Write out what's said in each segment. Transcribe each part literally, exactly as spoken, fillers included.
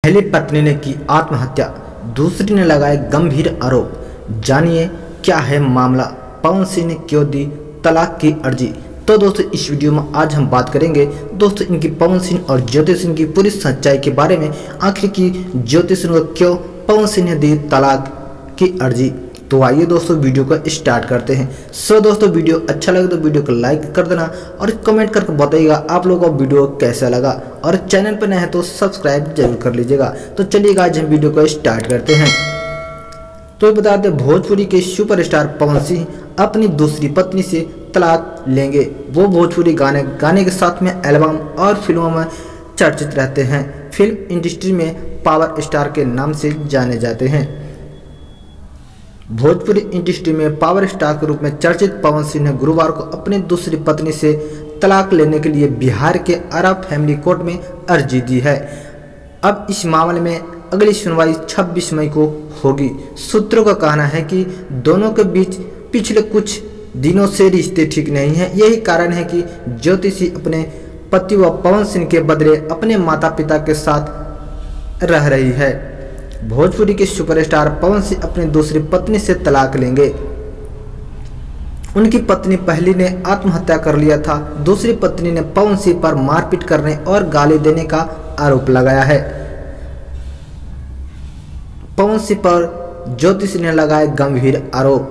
पहली पत्नी ने की आत्महत्या, दूसरी ने लगाए गंभीर आरोप। जानिए क्या है मामला, पवन सिंह ने क्यों दी तलाक की अर्जी। तो दोस्तों इस वीडियो में आज हम बात करेंगे दोस्तों इनकी पवन सिंह और ज्योति सिंह की पूरी सच्चाई के बारे में। आखिर की ज्योति सिंह को क्यों पवन सिंह ने दी तलाक की अर्जी। तो आइए दोस्तों वीडियो को स्टार्ट करते हैं। सो दोस्तों वीडियो अच्छा लगे तो वीडियो को लाइक कर देना और कमेंट करके बताइएगा आप लोगों को वीडियो कैसा लगा, और चैनल पर नए हैं तो सब्सक्राइब जरूर कर लीजिएगा। तो चलिए आज हम वीडियो को स्टार्ट करते हैं। तो बता दें भोजपुरी के सुपरस्टार पवन सिंह अपनी दूसरी पत्नी से तलाक लेंगे। वो भोजपुरी गाने गाने के साथ में एल्बम और फिल्मों में चर्चित रहते हैं। फिल्म इंडस्ट्री में पावर स्टार के नाम से जाने जाते हैं। भोजपुरी इंडस्ट्री में पावर स्टार के रूप में चर्चित पवन सिंह ने गुरुवार को अपनी दूसरी पत्नी से तलाक लेने के लिए बिहार के आरा फैमिली कोर्ट में अर्जी दी है। अब इस मामले में अगली सुनवाई छब्बीस मई को होगी। सूत्रों का कहना है कि दोनों के बीच पिछले कुछ दिनों से रिश्ते ठीक नहीं है। यही कारण है कि ज्योति सिंह अपने पति व पवन सिंह के बदले अपने माता पिता के साथ रह रही है। भोजपुरी के सुपरस्टार पवन सिंह अपनी दूसरी पत्नी से तलाक लेंगे। उनकी पत्नी पहली ने आत्महत्या कर लिया था। दूसरी पत्नी ने पवन सिंह पर मारपीट करने और गाली देने का आरोप लगाया है। पवन सिंह पर ज्योति सिंह ने लगाए गंभीर आरोप।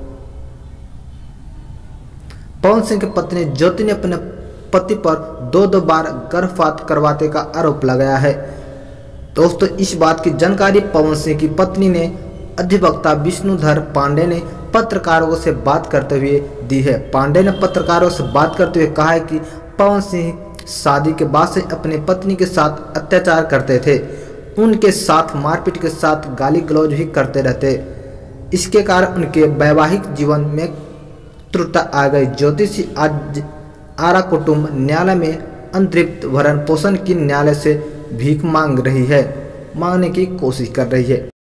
पवन सिंह की पत्नी ज्योति ने अपने पति पर दो दो बार गर्भपात करवाने का आरोप लगाया है। दोस्तों इस बात की जानकारी पवन सिंह की पत्नी ने अधिवक्ता विष्णुधर पांडे ने पत्रकारों से बात करते हुए दी है। पांडे ने पत्रकारों से बात करते हुए कहा है कि पवन सिंह शादी के बाद से अपनी पत्नी के साथ अत्याचार करते थे, उनके साथ मारपीट के साथ गाली गलौज भी करते रहते। इसके कारण उनके वैवाहिक जीवन में त्रुटि आ गई। ज्योति सिंह आज आरा कुटुंब न्यायालय में अतिरिक्त भरण पोषण की न्यायालय से भीख मांग रही है, मांगने की कोशिश कर रही है।